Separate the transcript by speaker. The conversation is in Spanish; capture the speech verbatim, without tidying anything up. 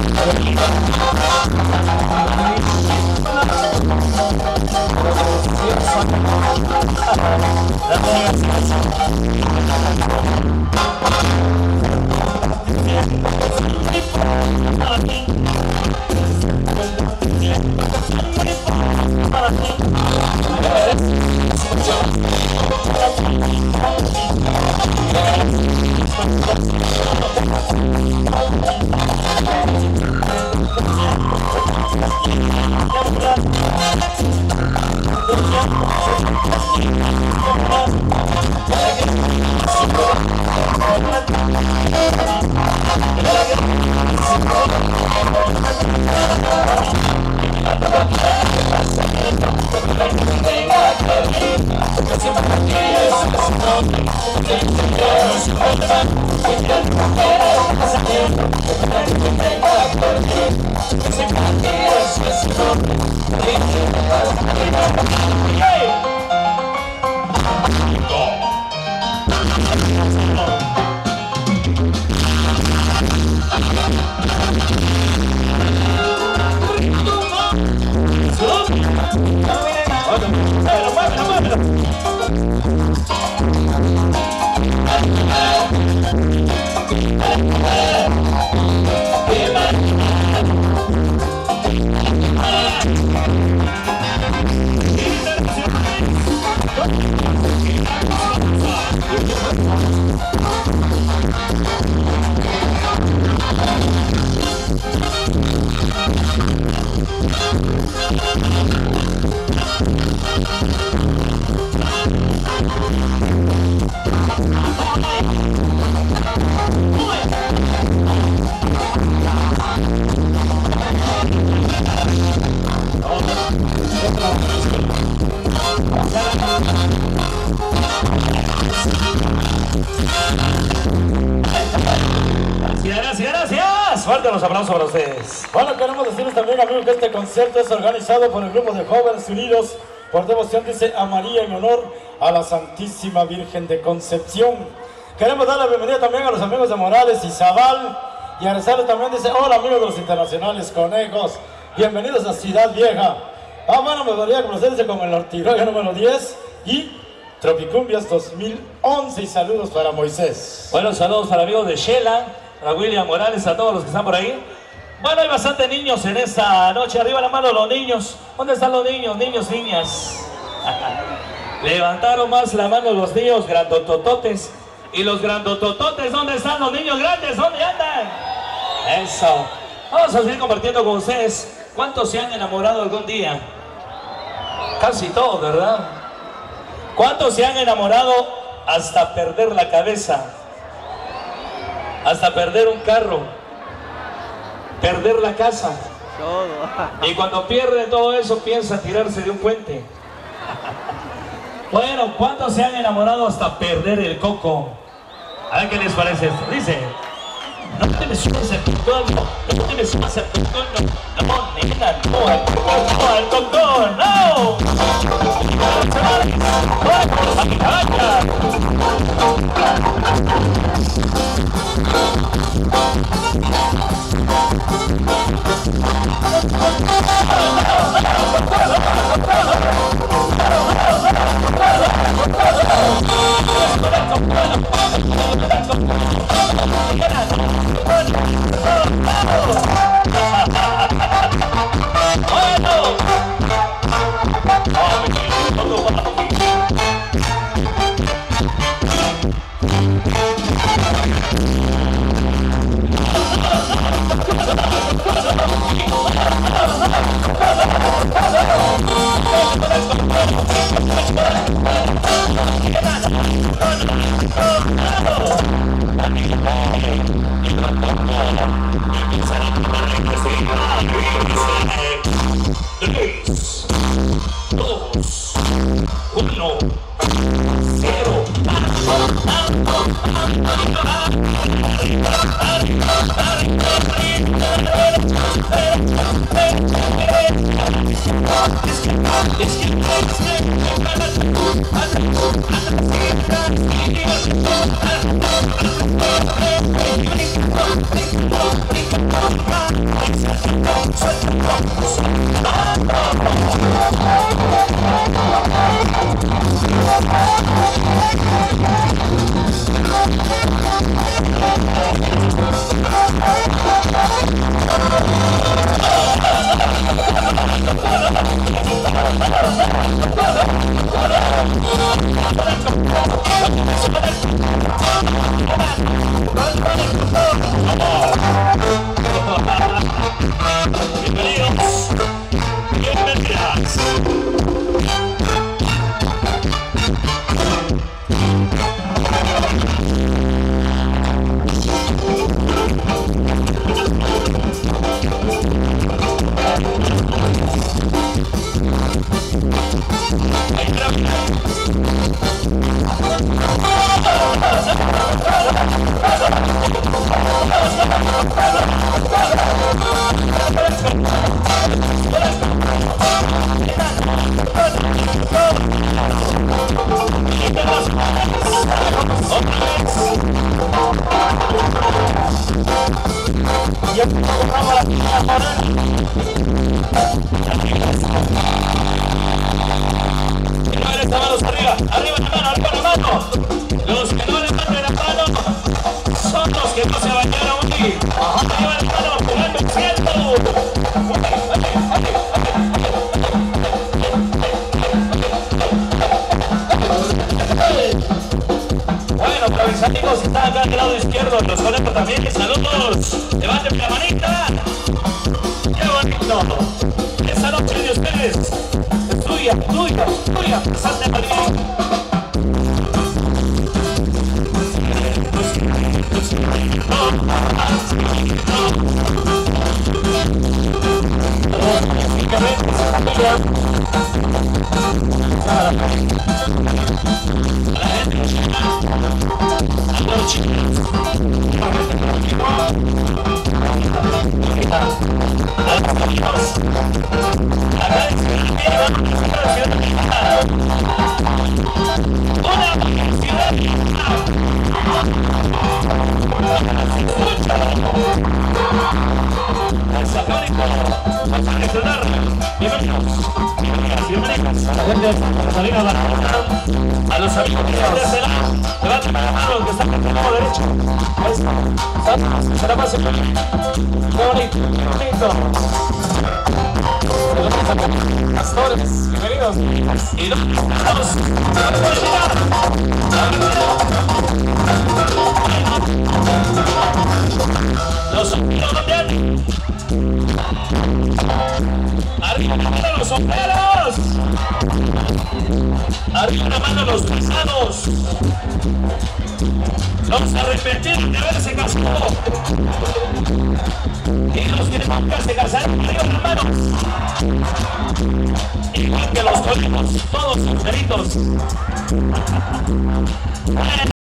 Speaker 1: Gracias, gracias. Fuerte los aplausos para ustedes.
Speaker 2: Bueno, queremos decirles también, amigos, que este concierto es organizado por el grupo de Jóvenes Unidos por devoción, dice, a María, en honor a la Santísima Virgen de Concepción. Queremos dar la bienvenida también a los amigos de Morales y Zabal, y a rezarles también, dice, hola amigos de los internacionales conejos, bienvenidos a Ciudad Vieja. Ah, bueno, me podría complacerse con el Ortigoya número diez y Tropicumbias dos mil once, y saludos para Moisés.
Speaker 1: Bueno, saludos para amigos de Shela, para William Morales, a todos los que están por ahí. Bueno, hay bastantes niños en esta noche. Arriba la mano los niños. ¿Dónde están los niños? Niños, niñas. Levantaron más la mano los niños grandotototes. ¿Y los grandotototes? ¿Dónde están los niños grandes? ¿Dónde andan? Eso. Vamos a seguir compartiendo con ustedes. ¿Cuántos se han enamorado algún día? Casi todos, ¿verdad? ¿Cuántos se han enamorado hasta perder la cabeza? Hasta perder un carro, perder la casa. Todo. Y cuando pierde todo eso, piensa tirarse de un puente. Bueno, ¿cuántos se han enamorado hasta perder el coco? A ver qué les parece esto. Dice: no te me subas al cocón, no te me subas al cocón, no, no, nena, no, al cocón, no, al cocón, no. Tres, dos, uno, cero. Bienvenidos, bienvenidas. Señores, manos arriba, arriba la mano, arriba la mano. Los que no levanten la mano son los que no se bañaron hoy. Arriba la mano, jugando el cielo. Bueno, para mis amigos que están acá del lado izquierdo, los conecto también. Saludos, levanten la manita. ¡Qué bonito! Esa noche de ustedes es tuya, tuya, tuya, Santa María. A los amigos que están de este lado, levanten la mano que están del lado derecho. Ahí está. Se la pasen. Qué bonito, qué bonito. Pastores, bienvenidos. Y los pastores, los sombreros también. Arriba la mano los sombreros. Arriba la mano los casados. Los arrepentidos de haberse casado. Y los que nunca se casaron, arriba las manos. Igual que los códigos, todos solteritos.